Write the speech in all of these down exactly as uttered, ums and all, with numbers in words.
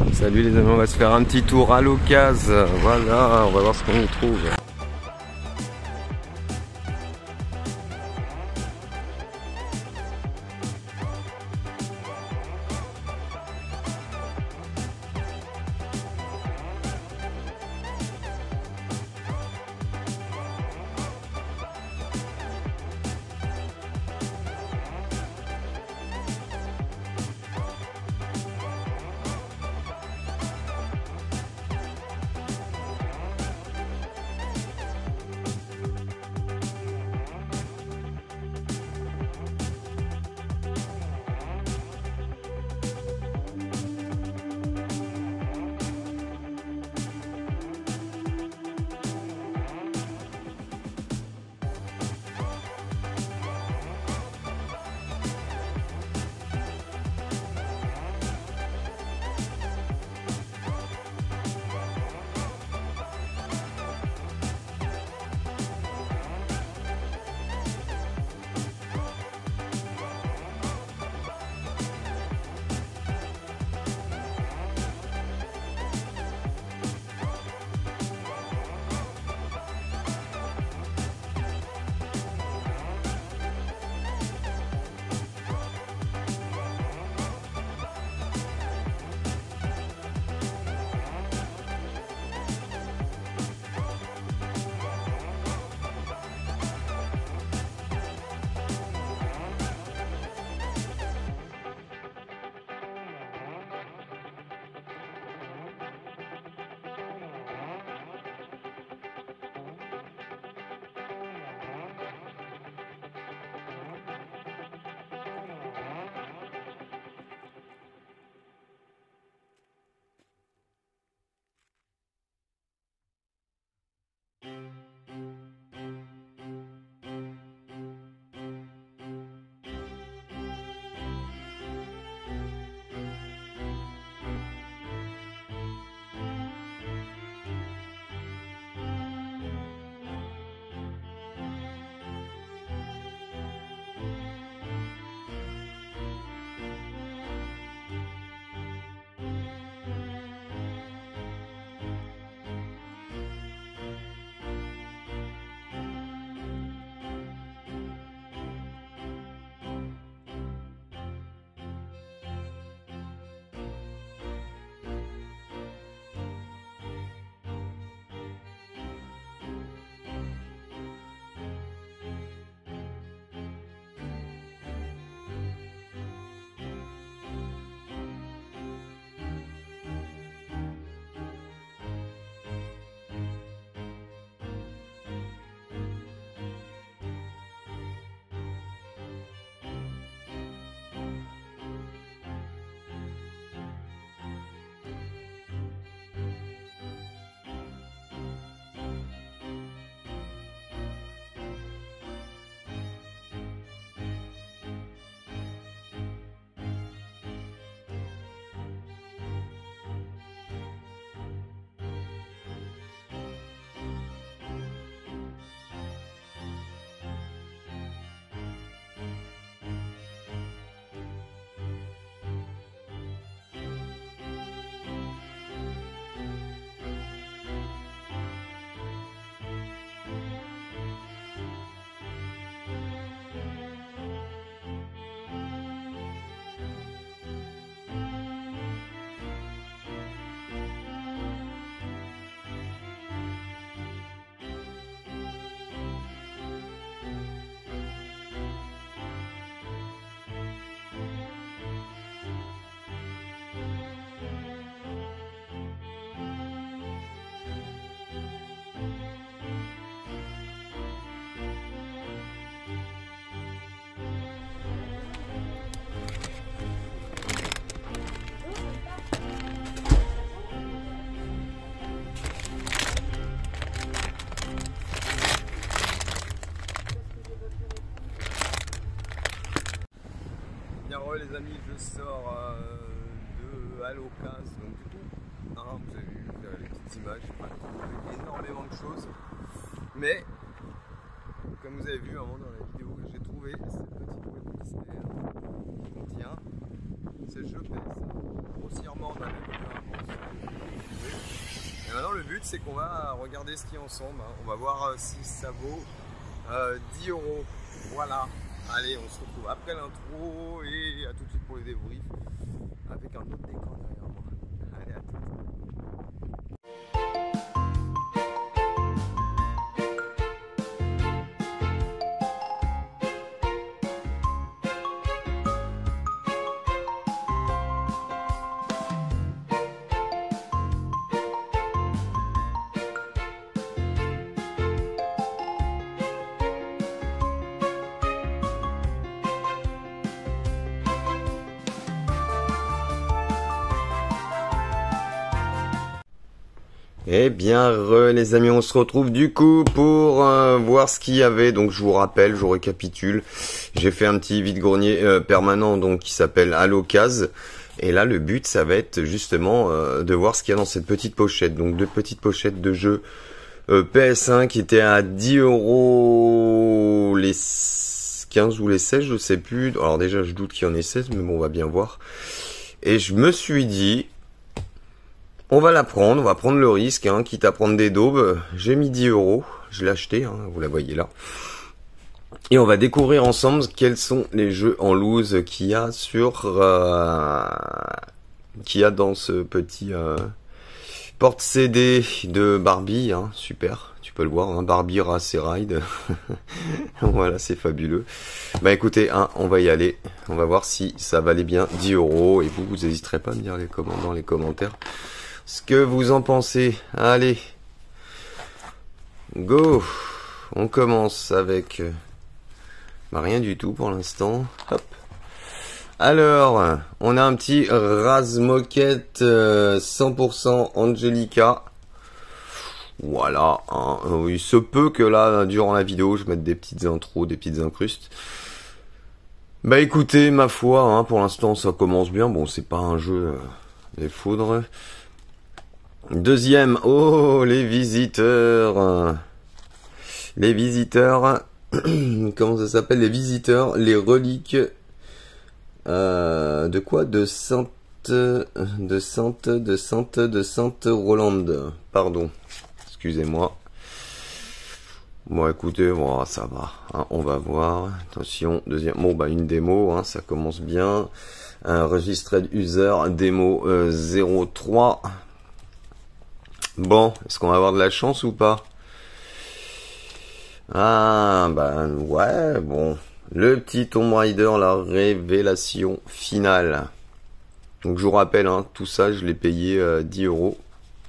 Salut les amis, on va se faire un petit tour à l'occasion. Voilà, on va voir ce qu'on y trouve. Les amis, je sors euh, de à l'occasion, donc du coup, hein, vous avez vu, vous avez les petites images, j'ai pas trouvé énormément de choses, mais comme vous avez vu à un moment dans la vidéo, j'ai trouvé cette petite boîte mystère qui contient ce jeu P S. Grossièrement, on avait vu un Maintenant le but c'est qu'on va regarder ce qu'il y a ensemble, hein. On va voir euh, si ça vaut euh, dix euros. Voilà. Allez, on se retrouve après l'intro et à tout de suite pour les débriefs avec un autre décor derrière moi. Allez, à tout de suite. Eh bien, re, les amis, on se retrouve du coup pour euh, voir ce qu'il y avait. Donc, je vous rappelle, je récapitule. J'ai fait un petit vide-grenier euh, permanent, donc qui s'appelle Allocase. Et là, le but, ça va être justement euh, de voir ce qu'il y a dans cette petite pochette. Donc, deux petites pochettes de jeux euh, P S un qui étaient à dix euros les quinze ou les seize, je sais plus. Alors déjà, je doute qu'il y en ait seize, mais bon, on va bien voir. Et je me suis dit... on va la prendre, on va prendre le risque, hein, quitte à prendre des daubes. J'ai mis dix euros, je l'ai acheté, hein, vous la voyez là. Et on va découvrir ensemble quels sont les jeux en loose qu'il y a sur, euh, qu'il y a dans ce petit euh, porte-C D de Barbie, hein, super. Tu peux le voir, hein, Barbie Race et Ride. Voilà, c'est fabuleux. Bah écoutez, hein, on va y aller. On va voir si ça valait bien dix euros. Et vous, vous n'hésiterez pas à me dire les comment dans les commentaires ce que vous en pensez. Allez, go. On commence avec bah, rien du tout pour l'instant. Hop. Alors, on a un petit Razmoket euh, cent pour cent Angelica. Voilà, hein. Il se peut que là, durant la vidéo, je mette des petites intros, des petites incrustes. Bah écoutez, ma foi, hein, pour l'instant, ça commence bien. Bon, c'est pas un jeu euh, des foudres. Deuxième, oh, les visiteurs. Les visiteurs, comment ça s'appelle? Les visiteurs, les reliques. Euh, de quoi? De Sainte, de Sainte, de Sainte, de Sainte Rolande. Pardon. Excusez-moi. Bon, écoutez, bon, ça va. Hein, on va voir. Attention, deuxième. Bon, bah, une démo, hein, ça commence bien. Un registered user, démo euh, zéro trois. Bon, est-ce qu'on va avoir de la chance ou pas? Ah, bah, ouais, bon. Le petit Tomb Raider, la révélation finale. Donc, je vous rappelle, hein, tout ça, je l'ai payé euh, dix euros.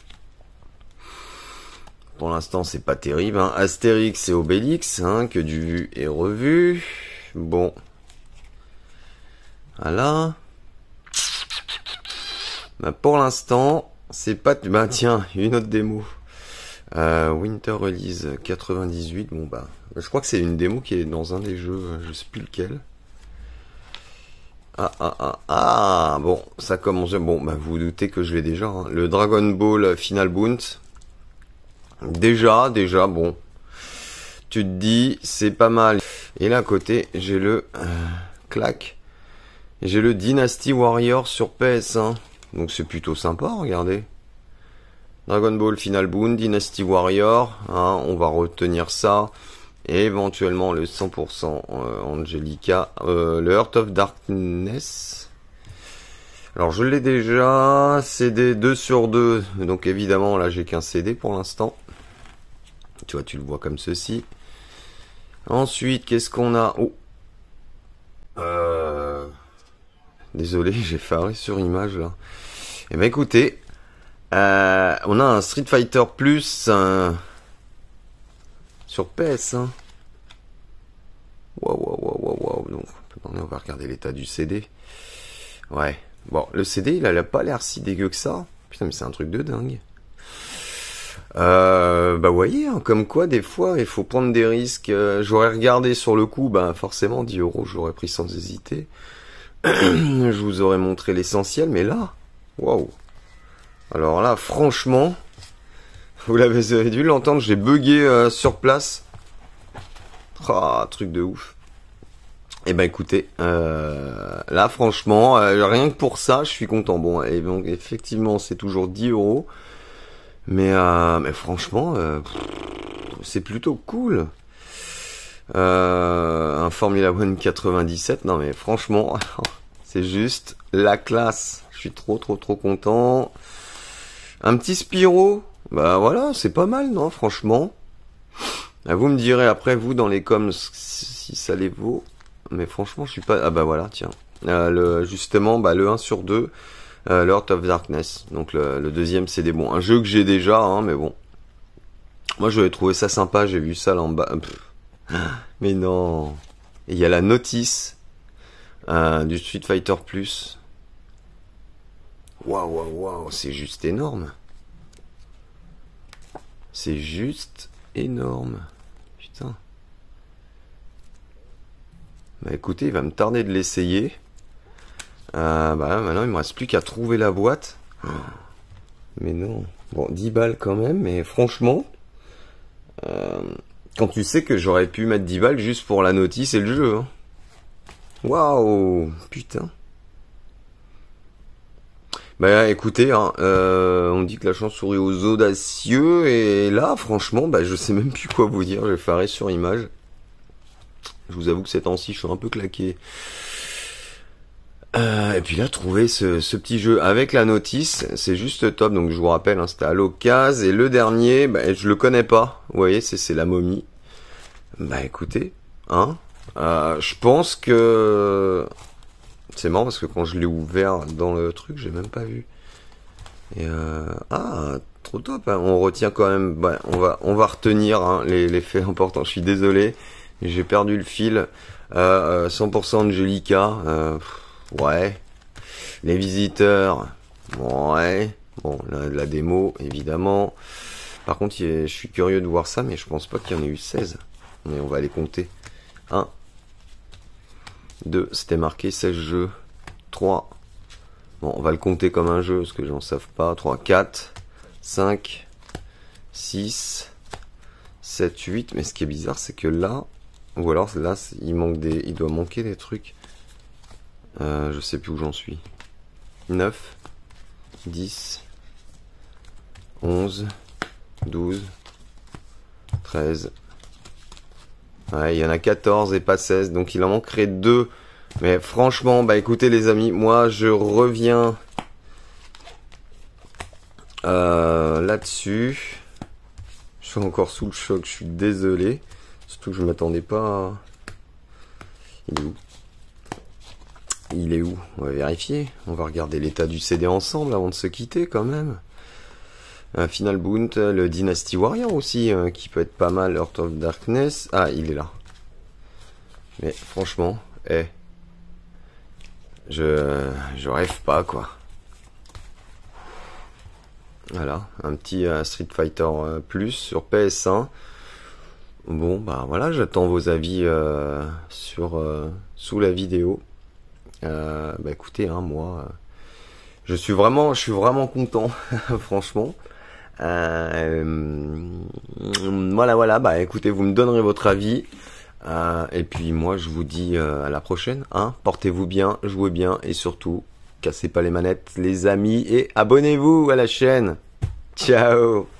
Pour l'instant, c'est pas terrible. Hein. Astérix et Obélix, hein, que du vu et revu. Bon. Voilà. Bah, pour l'instant, c'est pas... Bah tiens, une autre démo. Euh, Winter Release quatre-vingt-dix-huit. Bon bah, je crois que c'est une démo qui est dans un des jeux, je sais plus lequel. Ah ah ah ah. Bon, ça commence. Bon bah, vous vous doutez que je l'ai déjà. Hein. Le Dragon Ball Final Bout. Déjà, déjà, bon. Tu te dis, c'est pas mal. Et là à côté, j'ai le euh, clac. J'ai le Dynasty Warrior sur P S un. Donc c'est plutôt sympa, regardez. Dragon Ball Final Boon, Dynasty Warrior. Hein, on va retenir ça. Et éventuellement le cent pour cent euh, Angelica. Euh, le Heart of Darkness. Alors je l'ai déjà. C D deux sur deux. Donc évidemment là j'ai qu'un C D pour l'instant. Tu vois, tu le vois comme ceci. Ensuite, qu'est-ce qu'on a? Oh. Euh... Désolé, j'ai faré sur image là. Eh ben écoutez, euh, on a un Street Fighter Plus euh, sur P S. Hein. Waouh, waouh, waouh, waouh, waouh. Donc, on va regarder l'état du C D. Ouais. Bon, le C D, il a pas l'air si dégueu que ça. Putain, mais c'est un truc de dingue. Euh, bah, vous voyez, hein, comme quoi, des fois, il faut prendre des risques. Euh, j'aurais regardé sur le coup, bah, forcément, dix euros, j'aurais pris sans hésiter. Je vous aurais montré l'essentiel, mais là, waouh. Alors là, franchement, vous l'avez dû l'entendre, j'ai bugué euh, sur place. Ah, truc de ouf. Et ben écoutez, euh, là franchement, euh, rien que pour ça, je suis content. Bon, et donc effectivement, c'est toujours dix euros. Mais, euh, mais franchement, euh, c'est plutôt cool. Euh, un Formula One quatre-vingt-dix-sept, non mais franchement, c'est juste la classe. Je suis trop trop trop content. Un petit Spyro, bah voilà, c'est pas mal, non, franchement. Vous me direz après, vous, dans les coms, si ça les vaut. Mais franchement, je suis pas... Ah bah voilà, tiens. Euh, le, justement, bah, le un sur deux, euh, Lord of Darkness. Donc le, le deuxième, c'est des bons. Un jeu que j'ai déjà, hein, mais bon. Moi, j'avais trouvé ça sympa, j'ai vu ça là en bas. Mais non. Il y a la notice euh, du Street Fighter Plus. Waouh, waouh, waouh, c'est juste énorme. C'est juste énorme. Putain. Bah écoutez, il va me tarder de l'essayer. Euh, bah maintenant, il me reste plus qu'à trouver la boîte. Mais non. Bon, dix balles quand même, mais franchement... Euh, quand tu sais que j'aurais pu mettre dix balles juste pour la notice et le jeu. Hein. Waouh, putain. Bah écoutez, hein, euh, on dit que la chance sourit aux audacieux, et là, franchement, bah je sais même plus quoi vous dire, je vais faire arrêt sur image. Je vous avoue que ces temps-ci, je suis un peu claqué. Euh, et puis là, trouver ce, ce petit jeu avec la notice, c'est juste top. Donc je vous rappelle, hein, c'était à l'occasion. Et le dernier, bah, je le connais pas. Vous voyez, c'est la momie. Bah écoutez, hein, euh, je pense que... C'est marrant parce que quand je l'ai ouvert dans le truc, j'ai même pas vu. Et euh... Ah, trop top. Hein. On retient quand même... Bah, on, va, on va retenir hein, les, les faits importants. Je suis désolé, j'ai perdu le fil. Euh, cent pour cent Angelica. Euh... Ouais. Les visiteurs. Ouais. Bon, la, la démo, évidemment. Par contre, je suis curieux de voir ça, mais je pense pas qu'il y en ait eu seize. Mais on va les compter. un. deux. C'était marqué seize jeux. trois. Bon, on va le compter comme un jeu, parce que j'en savent pas. trois, quatre, cinq, six, sept, huit. Mais ce qui est bizarre, c'est que là... Ou alors, là, il manque des... Il doit manquer des trucs. Euh, je sais plus où j'en suis. neuf, dix, onze, douze, treize. Ouais, il y en a quatorze et pas seize, donc il en manquerait deux. Mais franchement, bah écoutez les amis, moi je reviens euh, là-dessus. Je suis encore sous le choc, je suis désolé. Surtout que je m'attendais pas à... Il est où ? Il est où? On va vérifier. On va regarder l'état du C D ensemble avant de se quitter quand même. Un Final Boont, le Dynasty Warrior aussi, euh, qui peut être pas mal. Heart of Darkness. Ah, il est là. Mais franchement, eh, je, je rêve pas quoi. Voilà, un petit euh, Street Fighter euh, Plus sur P S un. Bon, bah voilà, j'attends vos avis euh, sur euh, sous la vidéo. Euh, bah écoutez, hein, moi, euh, je suis vraiment, je suis vraiment content, franchement. Euh, voilà, voilà. Bah écoutez, vous me donnerez votre avis. Euh, et puis moi, je vous dis euh, à la prochaine. Hein. Portez-vous bien, jouez bien et surtout, cassez pas les manettes, les amis, et abonnez-vous à la chaîne. Ciao.